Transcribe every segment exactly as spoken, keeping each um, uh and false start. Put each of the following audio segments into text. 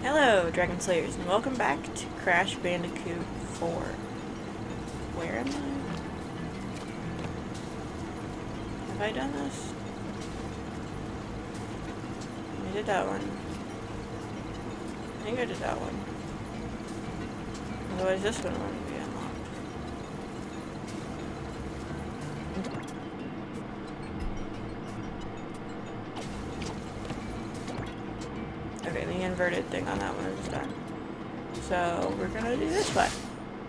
Hello, Dragon Slayers, and welcome back to Crash Bandicoot four. Where am I? Have I done this? I did that one. I think I did that one. Otherwise this one wouldn't be unlocked. Okay, the inverted thing on that one is done. So we're gonna do this one.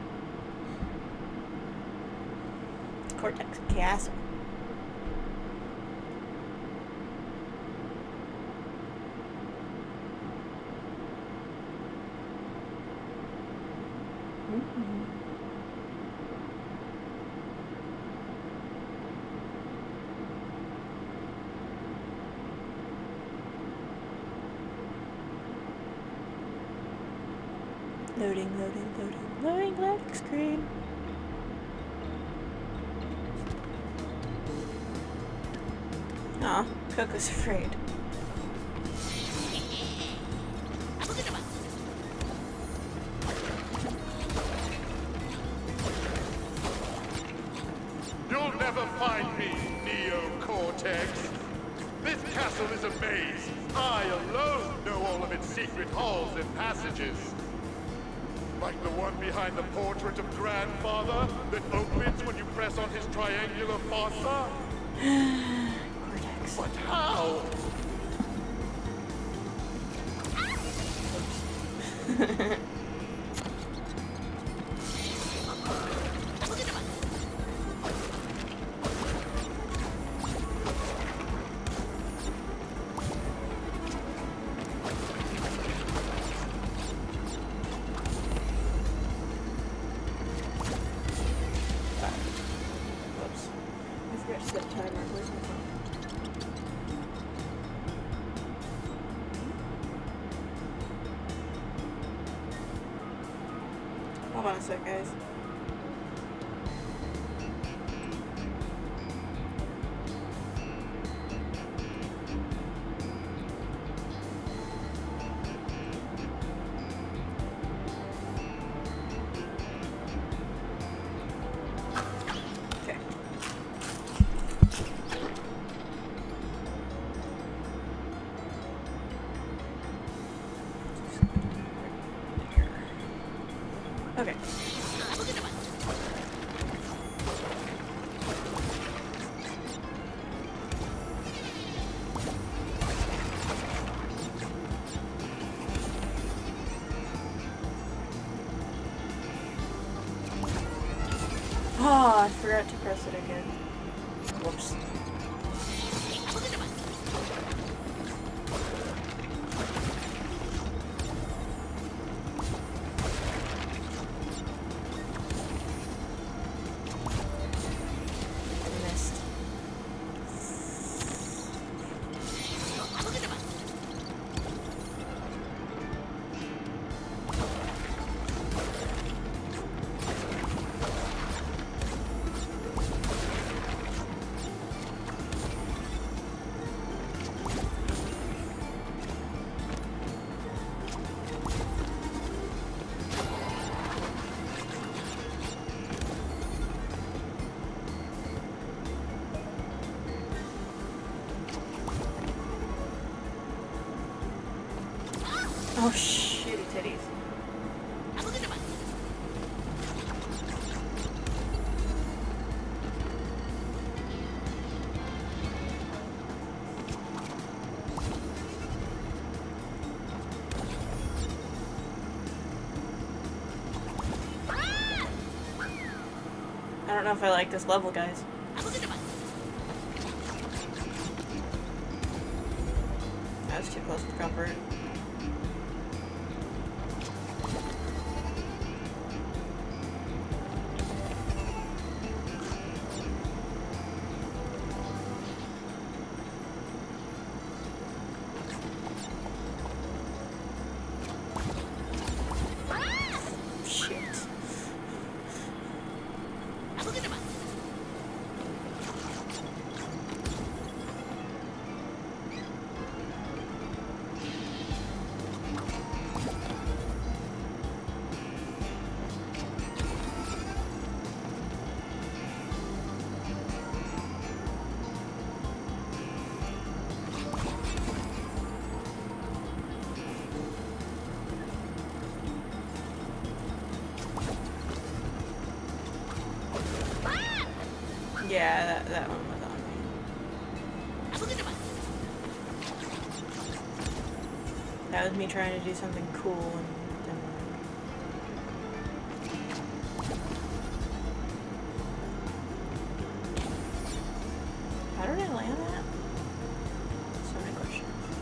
Cortex Castle. Mm-hmm. Loading, loading, loading, loading, loading screen. Aw, Coco's afraid. You'll never find me, Neo Cortex. This castle is a maze. I alone know all of its secret halls and passages. Like the one behind the portrait of Grandfather that opens when you press on his triangular fossa. Cortex. But how? Whoops. I forgot to set timer. Where's my phone? Hold on a sec, guys. Okay. Okay. Oh, I forgot to press it again. Whoops. Missed. Oh, shitty titties. I don't know if I like this level, guys. That's too close to comfort. Shit. Yeah, that, that one was on me. That was me trying to do something cool and didn't work. How did I land that? So many questions.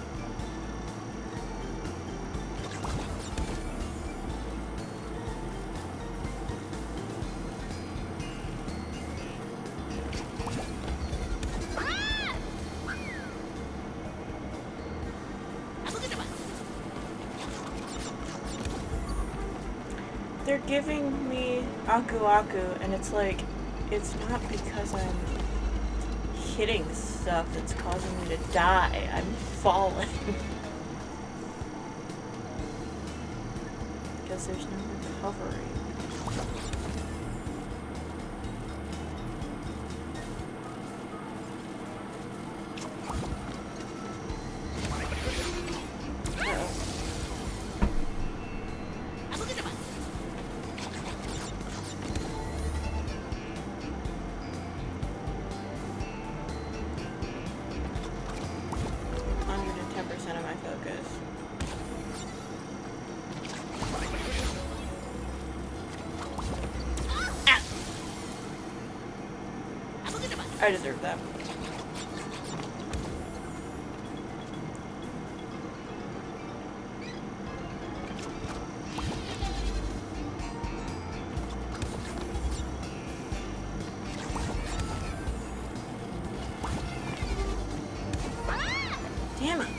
They're giving me Aku Aku, and it's like, it's not because I'm hitting stuff that's causing me to die. I'm falling. Because there's no recovery. I deserve that. Damn it.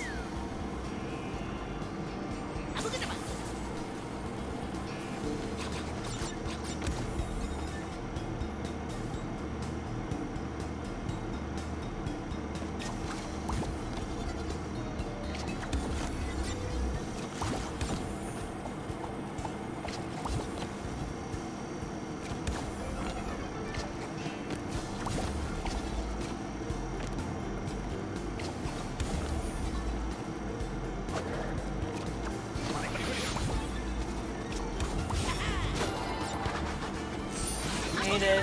Made it.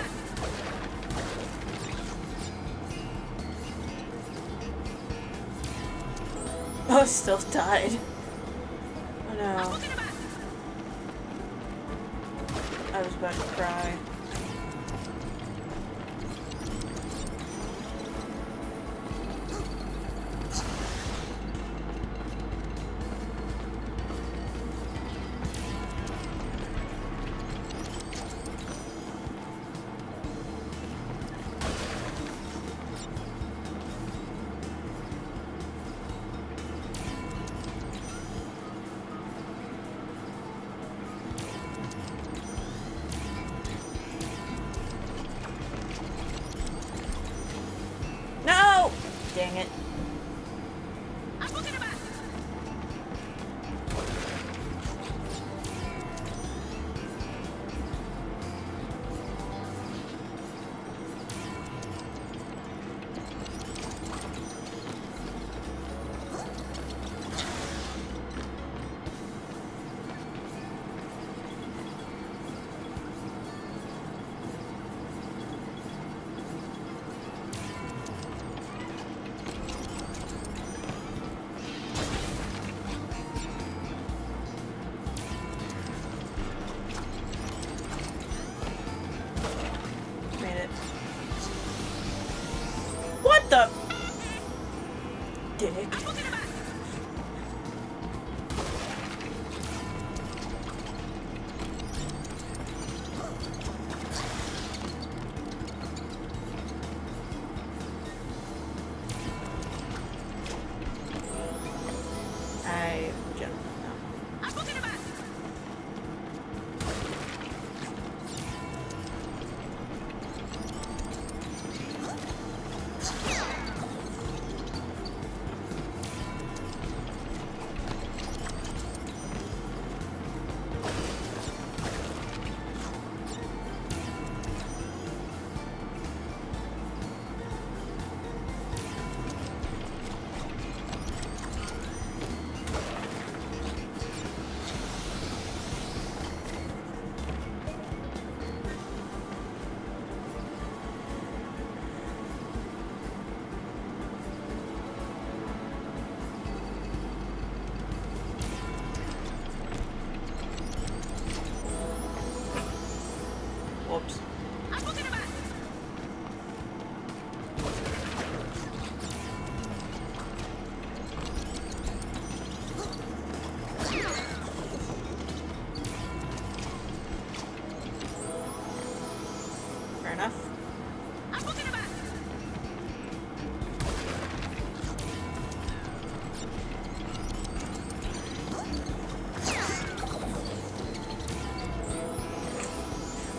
Oh, still died. Oh no. I was about to cry.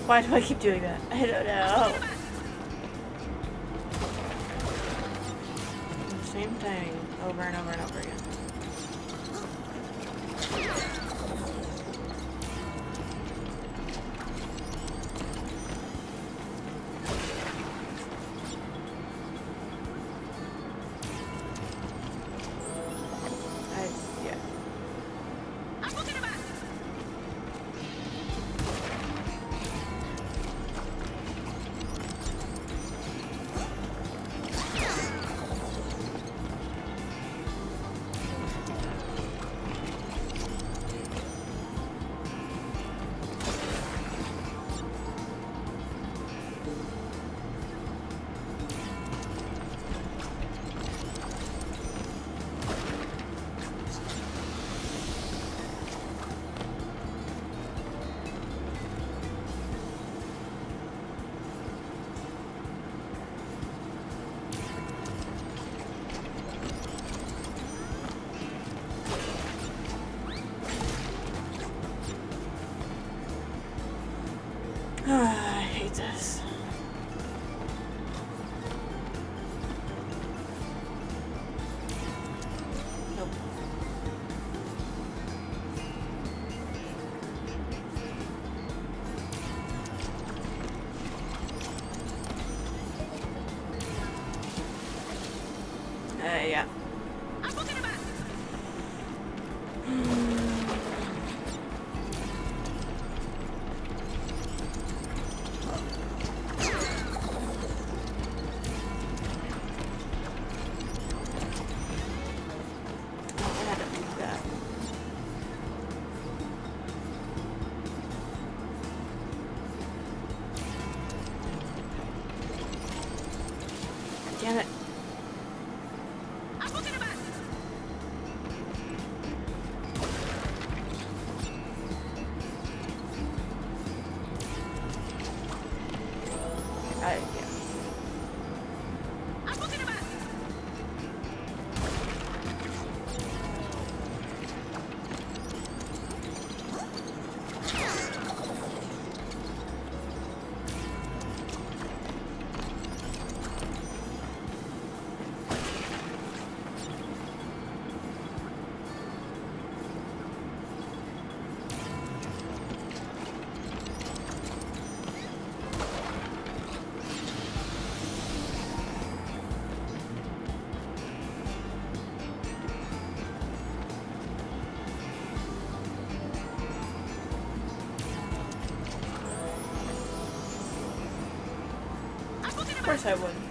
Why do I keep doing that? I don't know. Same thing over and over and over again. I hate this. Nope. Uh, yeah. Damn it. I, yeah. Of course I would.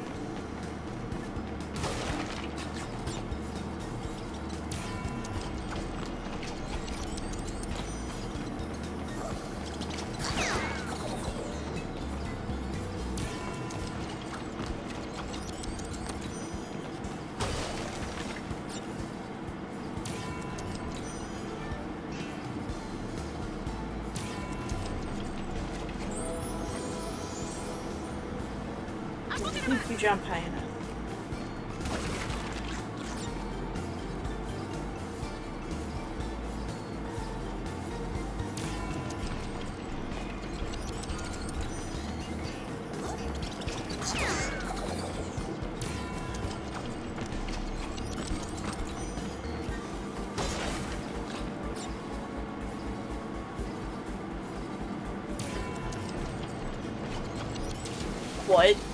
If you jump high enough. What?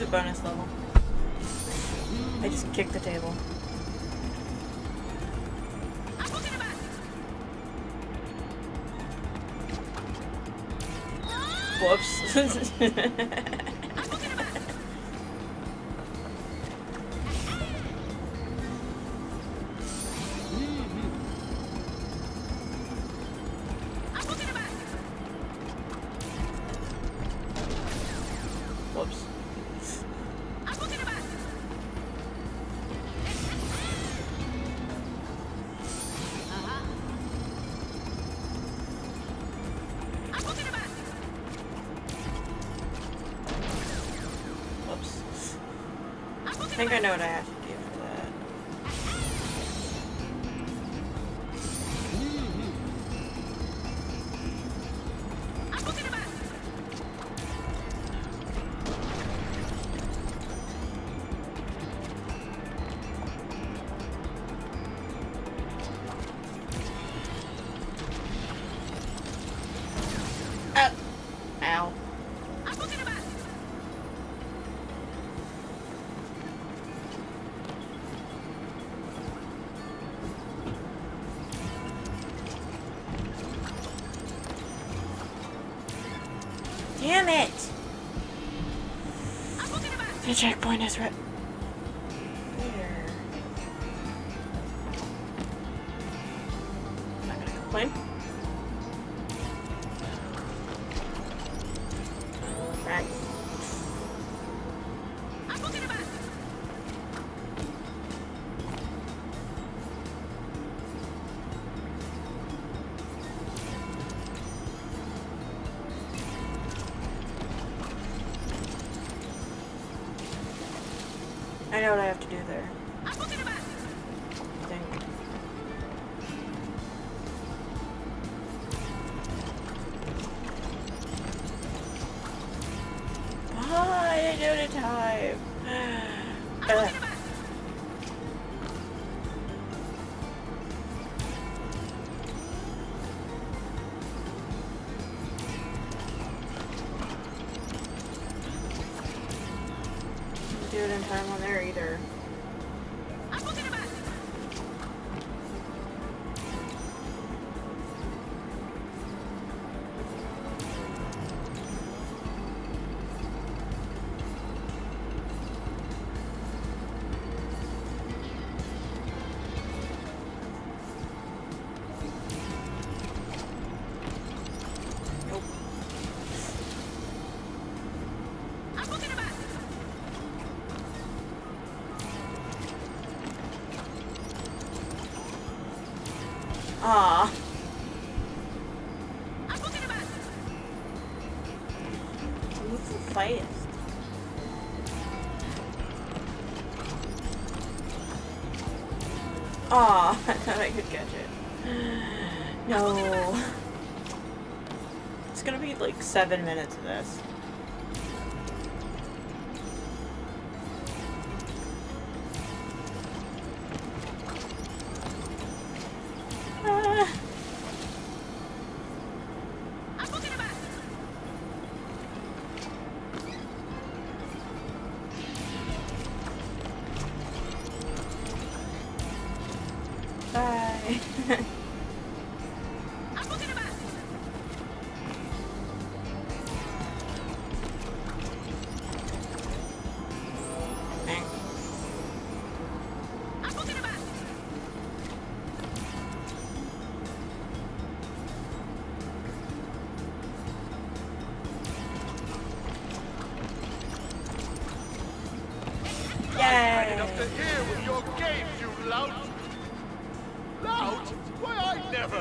bonus level. I just kicked the table. Whoops. Whoops. I think I know what I have to do for that. Uh, ow. Damn it! The checkpoint is right there. I'm not gonna complain. Right. I know what I have to do there. I think. Oh, I didn't do it in time. uh. Do it in time on there either. Aw. Who's the fastest? Aw, I thought I could catch it. No. It's gonna be like seven minutes of this. Bye. Yay! Enough to hear with your games, you lout! Lout? Why, I never!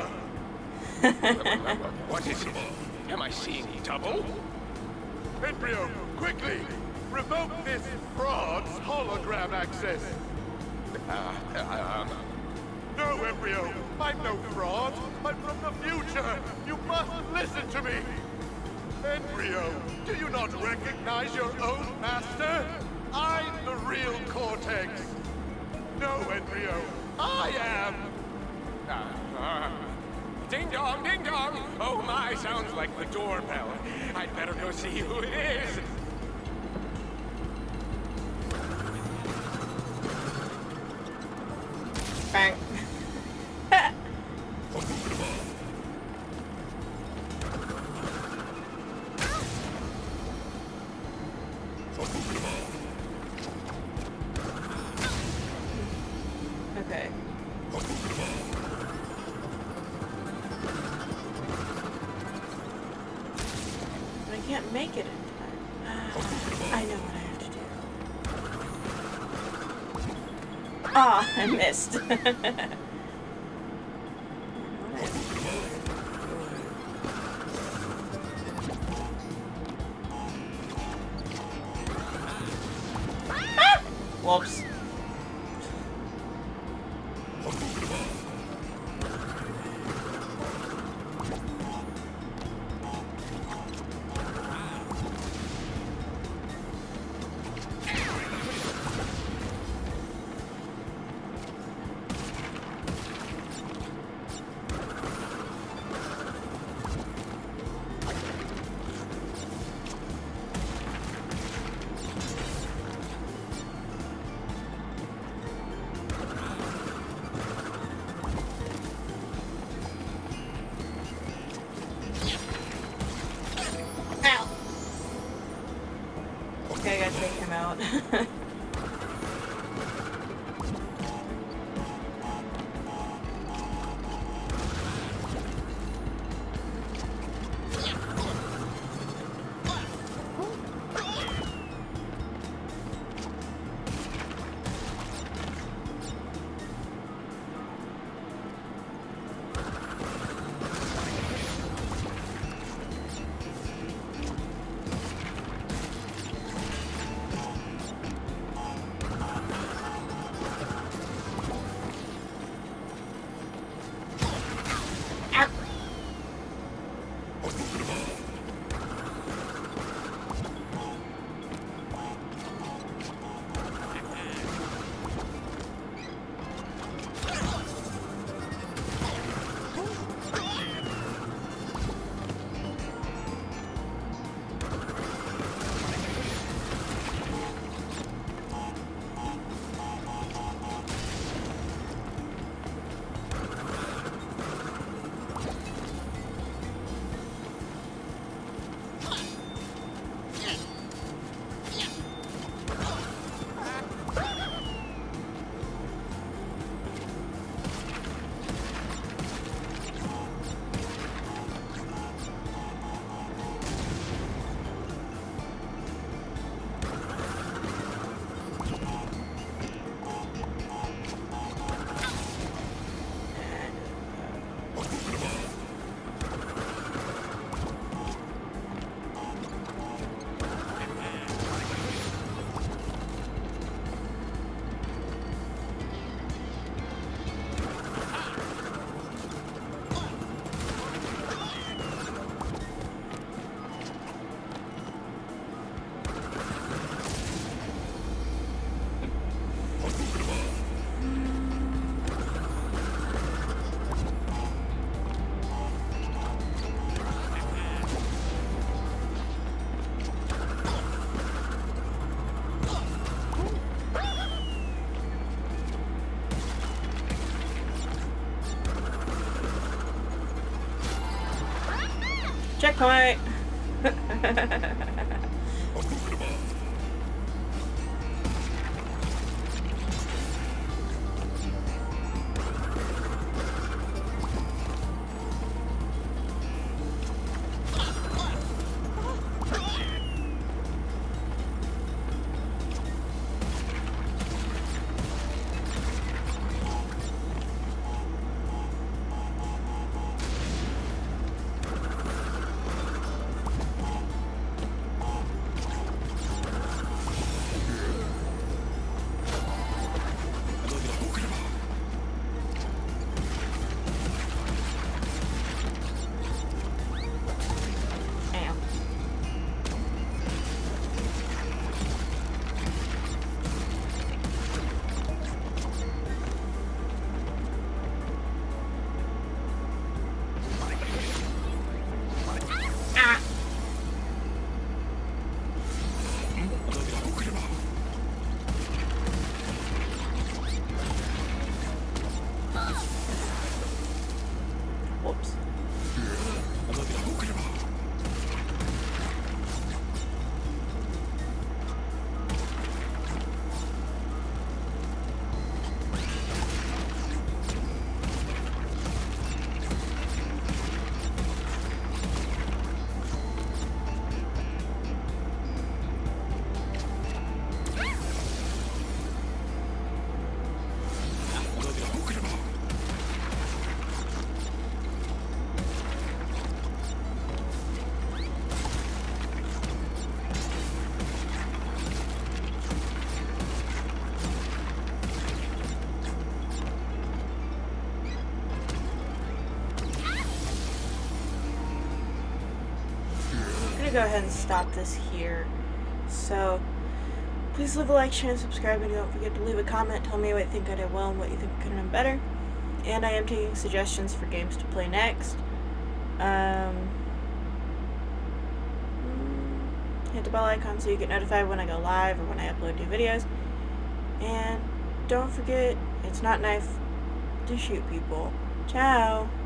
What is it? Am I seeing double? Embryo, quickly! Revoke this fraud's hologram access! Uh, um... No, Embryo! I'm no fraud! I'm from the future! You must listen to me! Embryo, do you not recognize your own master? I'm the real Cortex! No, Embryo, I am! Uh, uh, ding dong, ding dong! Oh my, sounds like the doorbell. I'd better go see who it is. Bang. Okay. But I can't make it in time. Uh, I know what I have to do. Ah, I missed. Ah! Whoops. Okay, I gotta take him out. Checkpoint! Whoops. Go ahead and stop this here. So please leave a like, share, and subscribe, and don't forget to leave a comment. Tell me what you think I did well and what you think I could have done better. And I am taking suggestions for games to play next. Um, hit the bell icon so you get notified when I go live or when I upload new videos. And don't forget, it's not knife to shoot people. Ciao!